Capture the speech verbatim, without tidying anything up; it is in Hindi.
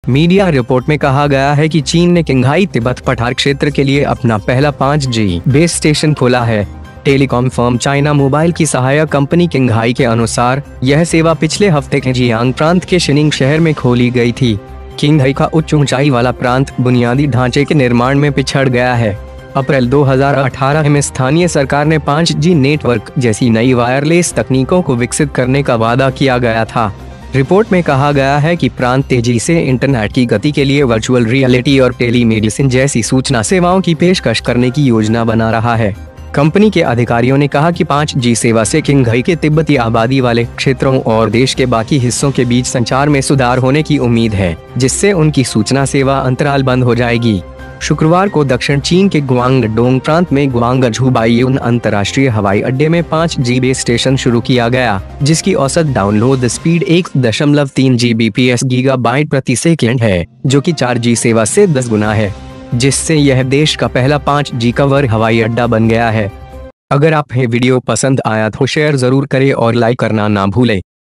मीडिया रिपोर्ट में कहा गया है कि चीन ने किंघाई तिब्बत पठार क्षेत्र के लिए अपना पहला पाँच जी बेस स्टेशन खोला है। टेलीकॉम फर्म चाइना मोबाइल की सहायक कंपनी किंघाई के अनुसार यह सेवा पिछले हफ्ते के जियांग प्रांत के शिनिंग शहर में खोली गई थी। किंघाई का उच्च ऊंचाई वाला प्रांत बुनियादी ढांचे के निर्माण में पिछड़ गया है। अप्रैल दो हज़ार अठारह में स्थानीय सरकार ने पाँच जी नेटवर्क जैसी नई वायरलेस तकनीकों को विकसित करने का वादा किया गया था। रिपोर्ट में कहा गया है कि प्रांत तेजी से इंटरनेट की गति के लिए वर्चुअल रियलिटी और टेलीमेडिसिन जैसी सूचना सेवाओं की पेशकश करने की योजना बना रहा है। कंपनी के अधिकारियों ने कहा कि पाँच जी सेवा से किंघाई के तिब्बती आबादी वाले क्षेत्रों और देश के बाकी हिस्सों के बीच संचार में सुधार होने की उम्मीद है, जिससे उनकी सूचना सेवा अंतराल बंद हो जाएगी। शुक्रवार को दक्षिण चीन के गुआंगडोंग प्रांत में गुआंगझू बाइयुन अंतर्राष्ट्रीय हवाई अड्डे में पाँच जी बेस स्टेशन शुरू किया गया, जिसकी औसत डाउनलोड स्पीड एक दशमलव तीन जीबीपीएस गीगाबाइट प्रति सेकंड है, जो कि चार जी सेवा से दस गुना है, जिससे यह देश का पहला पाँच जी कवर हवाई अड्डा बन गया है। अगर आप ये वीडियो पसंद आया तो शेयर जरूर करें और लाइक करना ना भूलें।